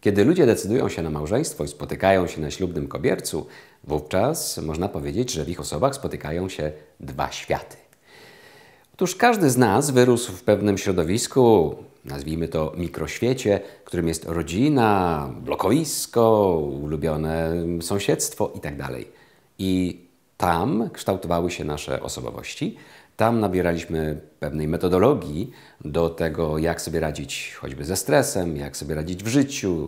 Kiedy ludzie decydują się na małżeństwo i spotykają się na ślubnym kobiercu, wówczas można powiedzieć, że w ich osobach spotykają się dwa światy. Otóż każdy z nas wyrósł w pewnym środowisku, nazwijmy to mikroświecie, którym jest rodzina, blokowisko, ulubione sąsiedztwo itd. I tam kształtowały się nasze osobowości. Tam nabieraliśmy pewnej metodologii do tego, jak sobie radzić choćby ze stresem, jak sobie radzić w życiu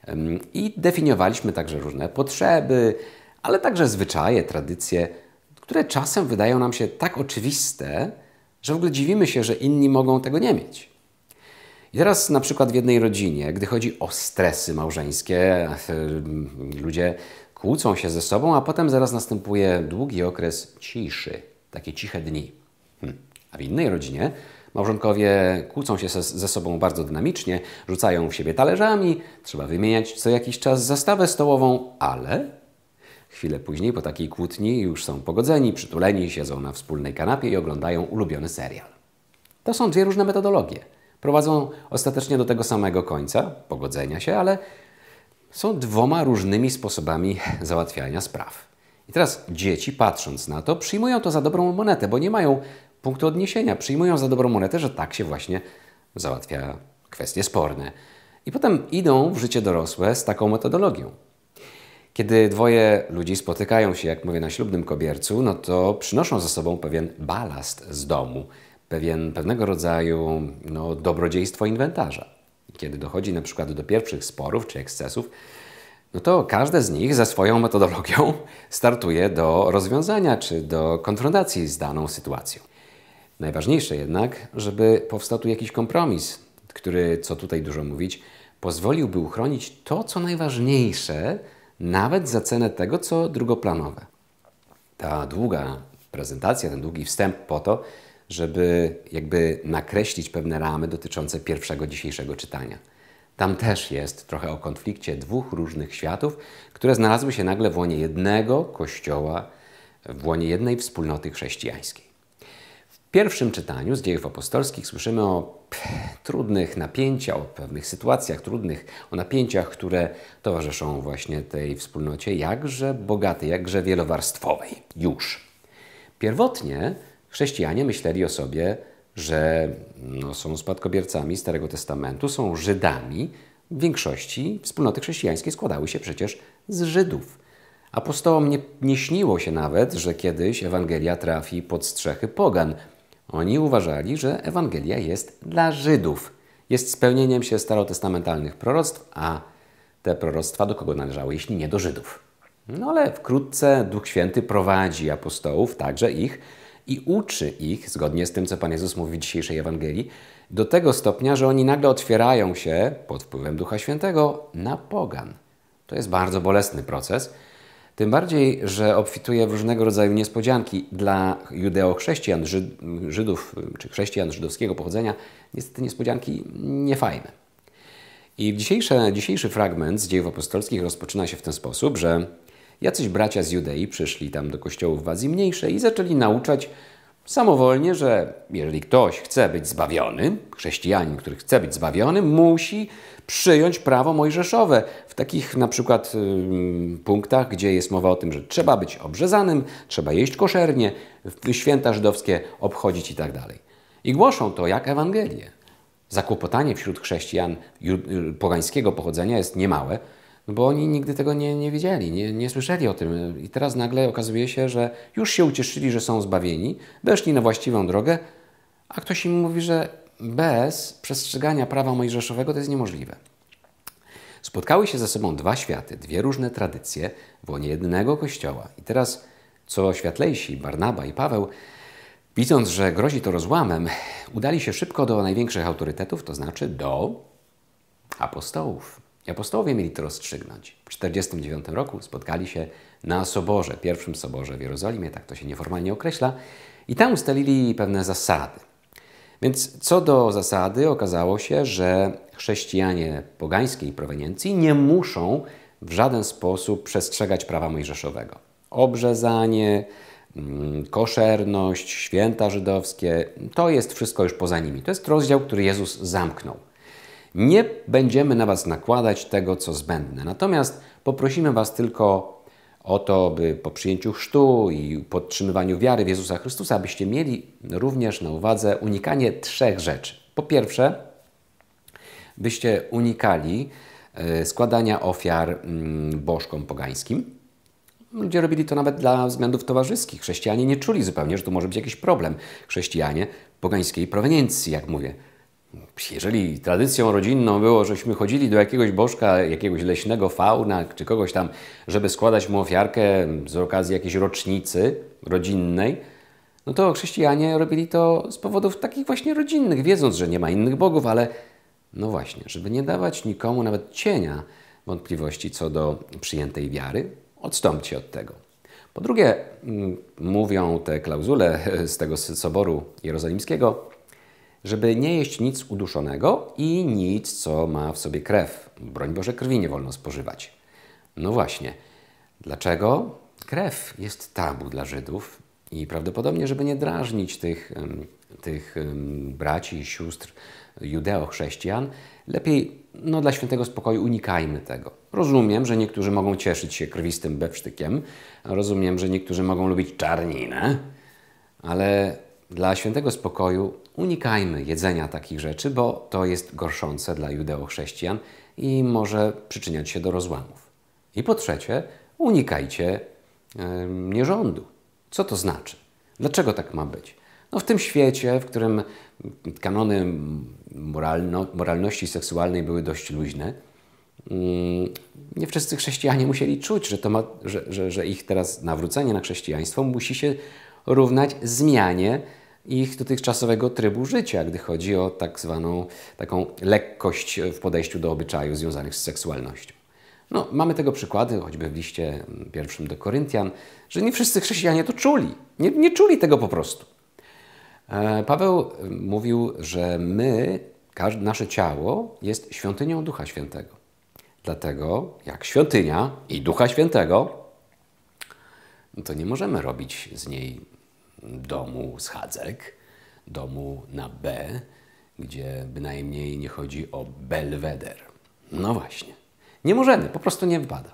i definiowaliśmy także różne potrzeby, ale także zwyczaje, tradycje, które czasem wydają nam się tak oczywiste, że w ogóle dziwimy się, że inni mogą tego nie mieć. I teraz na przykład w jednej rodzinie, gdy chodzi o stresy małżeńskie, ludzie kłócą się ze sobą, a potem zaraz następuje długi okres ciszy, takie ciche dni. A w innej rodzinie małżonkowie kłócą się ze sobą bardzo dynamicznie, rzucają w siebie talerzami, trzeba wymieniać co jakiś czas zastawę stołową, ale chwilę później po takiej kłótni już są pogodzeni, przytuleni, siedzą na wspólnej kanapie i oglądają ulubiony serial. To są dwie różne metodologie. Prowadzą ostatecznie do tego samego końca, pogodzenia się, ale są dwoma różnymi sposobami załatwiania spraw. I teraz dzieci, patrząc na to, przyjmują to za dobrą monetę, bo nie mają punktu odniesienia. Przyjmują za dobrą monetę, że tak się właśnie załatwia kwestie sporne. I potem idą w życie dorosłe z taką metodologią. Kiedy dwoje ludzi spotykają się, jak mówię, na ślubnym kobiercu, no to przynoszą ze sobą pewien balast z domu, pewnego rodzaju dobrodziejstwo inwentarza. Kiedy dochodzi na przykład do pierwszych sporów czy ekscesów, no to każde z nich ze swoją metodologią startuje do rozwiązania czy do konfrontacji z daną sytuacją. Najważniejsze jednak, żeby powstał tu jakiś kompromis, który, co tutaj dużo mówić, pozwoliłby uchronić to, co najważniejsze, nawet za cenę tego, co drugoplanowe. Ta długa prezentacja, ten długi wstęp po to, żeby jakby nakreślić pewne ramy dotyczące pierwszego dzisiejszego czytania. Tam też jest trochę o konflikcie dwóch różnych światów, które znalazły się nagle w łonie jednego kościoła, w łonie jednej wspólnoty chrześcijańskiej. W pierwszym czytaniu z Dziejów Apostolskich słyszymy o trudnych napięciach, o pewnych sytuacjach trudnych, o napięciach, które towarzyszą właśnie tej wspólnocie, jakże bogatej, jakże wielowarstwowej. Już. Pierwotnie chrześcijanie myśleli o sobie, że są spadkobiercami Starego Testamentu, są Żydami. W większości wspólnoty chrześcijańskie składały się przecież z Żydów. Apostołom nie śniło się nawet, że kiedyś Ewangelia trafi pod strzechy pogan. Oni uważali, że Ewangelia jest dla Żydów. Jest spełnieniem się starotestamentalnych proroctw, a te proroctwa do kogo należały, jeśli nie do Żydów. No ale wkrótce Duch Święty prowadzi apostołów, także ich, i uczy ich, zgodnie z tym, co Pan Jezus mówi w dzisiejszej Ewangelii, do tego stopnia, że oni nagle otwierają się pod wpływem Ducha Świętego na pogan. To jest bardzo bolesny proces, tym bardziej, że obfituje w różnego rodzaju niespodzianki dla judeochrześcijan, Żydów czy chrześcijan żydowskiego pochodzenia. Niestety niespodzianki niefajne. I dzisiejszy fragment z Dziejów Apostolskich rozpoczyna się w ten sposób, że jacyś bracia z Judei przyszli tam do kościołów w Azji Mniejszej i zaczęli nauczać samowolnie, że jeżeli ktoś chce być zbawiony, chrześcijanin, który chce być zbawiony, musi przyjąć prawo mojżeszowe w takich na przykład punktach, gdzie jest mowa o tym, że trzeba być obrzezanym, trzeba jeść koszernie, święta żydowskie obchodzić i tak dalej. I głoszą to jak Ewangelię. Zakłopotanie wśród chrześcijan pogańskiego pochodzenia jest niemałe, bo oni nigdy tego nie wiedzieli, nie słyszeli o tym. I teraz nagle okazuje się, że już się ucieszyli, że są zbawieni, weszli na właściwą drogę, a ktoś im mówi, że bez przestrzegania prawa mojżeszowego to jest niemożliwe. Spotkały się ze sobą dwa światy, dwie różne tradycje w łonie jednego kościoła. I teraz co światlejsi, Barnaba i Paweł, widząc, że grozi to rozłamem, udali się szybko do największych autorytetów, to znaczy do apostołów. I apostołowie mieli to rozstrzygnąć. W 1949 roku spotkali się na soborze, pierwszym soborze w Jerozolimie, tak to się nieformalnie określa, i tam ustalili pewne zasady. Więc co do zasady okazało się, że chrześcijanie pogańskiej proweniencji nie muszą w żaden sposób przestrzegać prawa mojżeszowego. Obrzezanie, koszerność, święta żydowskie, to jest wszystko już poza nimi. To jest rozdział, który Jezus zamknął. Nie będziemy na Was nakładać tego, co zbędne. Natomiast poprosimy Was tylko o to, by po przyjęciu chrztu i podtrzymywaniu wiary w Jezusa Chrystusa, abyście mieli również na uwadze unikanie 3 rzeczy. Po pierwsze, byście unikali składania ofiar bożkom pogańskim. Ludzie robili to nawet dla względów towarzyskich. Chrześcijanie nie czuli zupełnie, że tu może być jakiś problem. Chrześcijanie pogańskiej proweniencji, jak mówię. Jeżeli tradycją rodzinną było, żeśmy chodzili do jakiegoś bożka, jakiegoś leśnego fauna czy kogoś tam, żeby składać mu ofiarkę z okazji jakiejś rocznicy rodzinnej, no to chrześcijanie robili to z powodów takich właśnie rodzinnych, wiedząc, że nie ma innych bogów, ale no właśnie, żeby nie dawać nikomu nawet cienia wątpliwości co do przyjętej wiary, odstąpcie od tego. Po drugie, mówią te klauzule z tego Soboru Jerozolimskiego, żeby nie jeść nic uduszonego i nic, co ma w sobie krew. Broń Boże, krwi nie wolno spożywać. No właśnie. Dlaczego? Krew jest tabu dla Żydów i prawdopodobnie, żeby nie drażnić tych braci i sióstr judeo-chrześcijan, lepiej dla świętego spokoju unikajmy tego. Rozumiem, że niektórzy mogą cieszyć się krwistym bewsztykiem, rozumiem, że niektórzy mogą lubić czarninę, ale dla świętego spokoju unikajmy jedzenia takich rzeczy, bo to jest gorszące dla judeo-chrześcijan i może przyczyniać się do rozłamów. I po trzecie, unikajcie nierządu. Co to znaczy? Dlaczego tak ma być? No w tym świecie, w którym kanony moralności seksualnej były dość luźne, nie wszyscy chrześcijanie musieli czuć, że ich teraz nawrócenie na chrześcijaństwo musi się równać zmianie ich dotychczasowego trybu życia, gdy chodzi o tak zwaną taką lekkość w podejściu do obyczajów związanych z seksualnością. No, mamy tego przykłady, choćby w liście 1 do Koryntian, że nie wszyscy chrześcijanie to czuli. Nie czuli tego po prostu. Paweł mówił, że nasze ciało jest świątynią Ducha Świętego. Dlatego jak świątynia i Ducha Świętego, to nie możemy robić z niej domu schadzek, domu na B, gdzie bynajmniej nie chodzi o belweder. No właśnie. Nie możemy, po prostu nie wypada.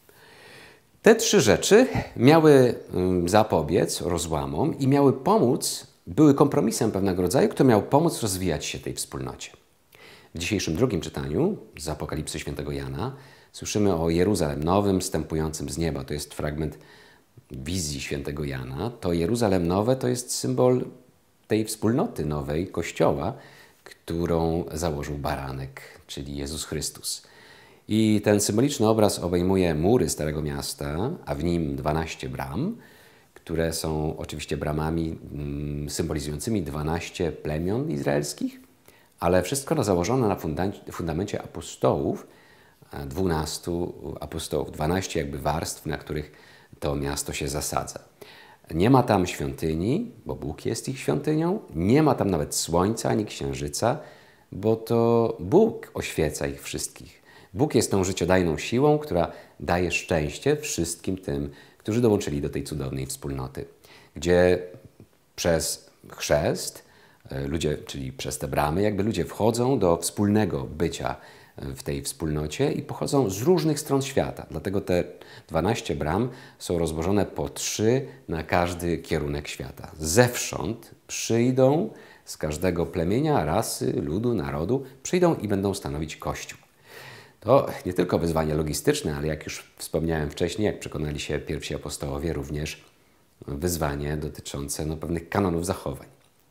Te 3 rzeczy miały zapobiec rozłamom i miały pomóc, były kompromisem pewnego rodzaju, który miał pomóc rozwijać się tej wspólnocie. W dzisiejszym drugim czytaniu z Apokalipsy Świętego Jana słyszymy o Jeruzalem Nowym, zstępującym z nieba. To jest fragment wizji Świętego Jana. To Jeruzalem Nowe to jest symbol tej wspólnoty nowej Kościoła, którą założył baranek, czyli Jezus Chrystus. I ten symboliczny obraz obejmuje mury Starego Miasta, a w nim 12 bram, które są oczywiście bramami symbolizującymi 12 plemion izraelskich, ale wszystko założone na fundamencie apostołów, 12 apostołów, 12 jakby warstw, na których to miasto się zasadza. Nie ma tam świątyni, bo Bóg jest ich świątynią, nie ma tam nawet słońca ani księżyca, bo to Bóg oświeca ich wszystkich. Bóg jest tą życiodajną siłą, która daje szczęście wszystkim tym, którzy dołączyli do tej cudownej wspólnoty, gdzie przez chrzest ludzie, czyli przez te bramy, jakby ludzie wchodzą do wspólnego bycia w tej wspólnocie i pochodzą z różnych stron świata. Dlatego te 12 bram są rozłożone po 3 na każdy kierunek świata. Zewsząd przyjdą z każdego plemienia, rasy, ludu, narodu, przyjdą i będą stanowić Kościół. To nie tylko wyzwanie logistyczne, ale jak już wspomniałem wcześniej, jak przekonali się pierwsi apostołowie, również wyzwanie dotyczące pewnych kanonów zachowań.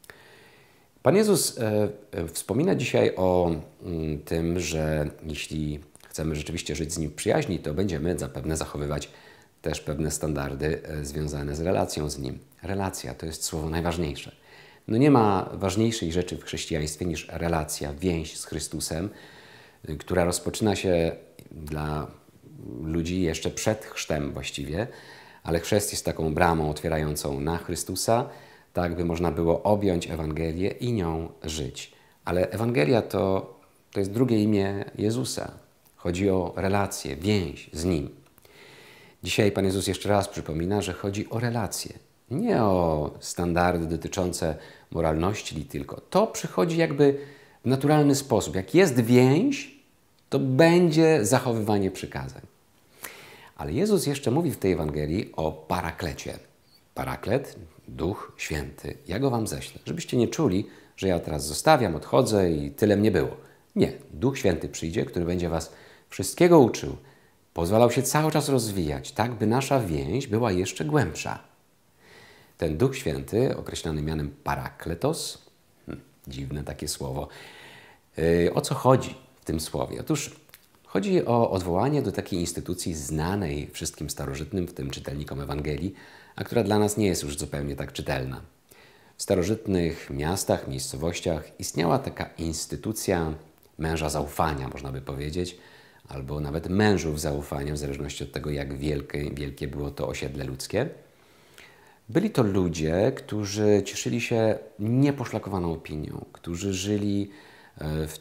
Pan Jezus wspomina dzisiaj o tym, że jeśli chcemy rzeczywiście żyć z Nim w przyjaźni, to będziemy zapewne zachowywać też pewne standardy związane z relacją z Nim. Relacja to jest słowo najważniejsze. Nie ma ważniejszej rzeczy w chrześcijaństwie niż relacja, więź z Chrystusem, która rozpoczyna się dla ludzi jeszcze przed chrztem właściwie, ale chrzest jest taką bramą otwierającą na Chrystusa, tak by można było objąć Ewangelię i nią żyć. Ale Ewangelia to jest drugie imię Jezusa. Chodzi o relację, więź z Nim. Dzisiaj Pan Jezus jeszcze raz przypomina, że chodzi o relacje. Nie o standardy dotyczące moralności tylko. To przychodzi jakby w naturalny sposób. Jak jest więź, to będzie zachowywanie przykazań. Ale Jezus jeszcze mówi w tej Ewangelii o Paraklecie. Paraklet, Duch Święty. Ja go wam ześlę. Żebyście nie czuli, że ja teraz zostawiam, odchodzę i tyle mnie było. Nie. Duch Święty przyjdzie, który będzie was wszystkiego uczył. Pozwalał się cały czas rozwijać, tak by nasza więź była jeszcze głębsza. Ten Duch Święty, określany mianem Parakletos, dziwne takie słowo. O co chodzi w tym słowie? Otóż chodzi o odwołanie do takiej instytucji znanej wszystkim starożytnym, w tym czytelnikom Ewangelii, a która dla nas nie jest już zupełnie tak czytelna. W starożytnych miastach, miejscowościach istniała taka instytucja męża zaufania, można by powiedzieć, albo nawet mężów zaufania, w zależności od tego, jak wielkie było to osiedle ludzkie. Byli to ludzie, którzy cieszyli się nieposzlakowaną opinią, którzy żyli w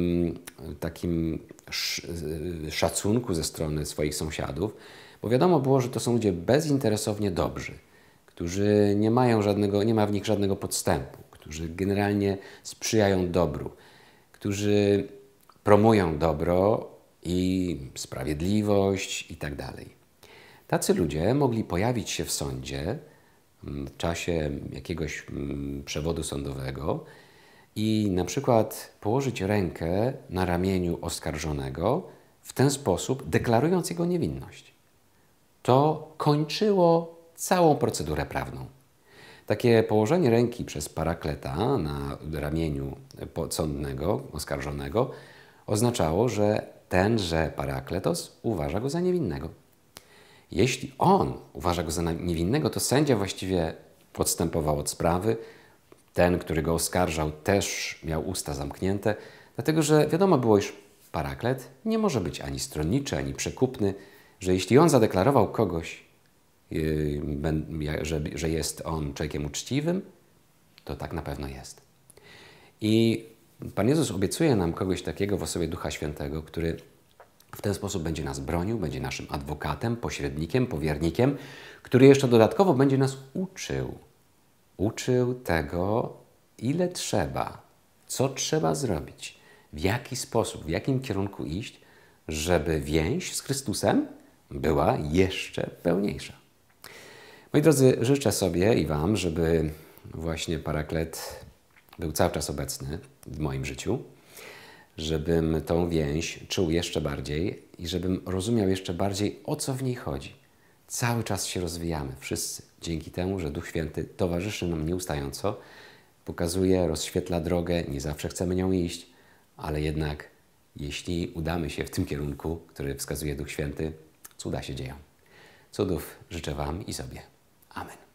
takim szacunku ze strony swoich sąsiadów, bo wiadomo było, że to są ludzie bezinteresownie dobrzy, którzy nie ma w nich żadnego podstępu, którzy generalnie sprzyjają dobru, którzy promują dobro i sprawiedliwość i tak dalej. Tacy ludzie mogli pojawić się w sądzie w czasie jakiegoś przewodu sądowego i na przykład położyć rękę na ramieniu oskarżonego, w ten sposób deklarując jego niewinność. To kończyło całą procedurę prawną. Takie położenie ręki przez parakleta na ramieniu podsądnego, oskarżonego, oznaczało, że tenże parakletos uważa go za niewinnego. Jeśli on uważa go za niewinnego, to sędzia właściwie odstępował od sprawy. Ten, który go oskarżał, też miał usta zamknięte, dlatego że wiadomo było, iż paraklet nie może być ani stronniczy, ani przekupny, że jeśli on zadeklarował kogoś, że jest on człowiekiem uczciwym, to tak na pewno jest. I Pan Jezus obiecuje nam kogoś takiego w osobie Ducha Świętego, który w ten sposób będzie nas bronił, będzie naszym adwokatem, pośrednikiem, powiernikiem, który jeszcze dodatkowo będzie nas uczył. Uczył tego, ile trzeba, co trzeba zrobić, w jaki sposób, w jakim kierunku iść, żeby więź z Chrystusem była jeszcze pełniejsza. Moi drodzy, życzę sobie i wam, żeby właśnie Paraklet był cały czas obecny w moim życiu, żebym tą więź czuł jeszcze bardziej i żebym rozumiał jeszcze bardziej, o co w niej chodzi. Cały czas się rozwijamy, wszyscy, dzięki temu, że Duch Święty towarzyszy nam nieustająco, pokazuje, rozświetla drogę, nie zawsze chcemy nią iść, ale jednak jeśli udamy się w tym kierunku, który wskazuje Duch Święty, cuda się dzieją. Cudów życzę wam i sobie. Amen.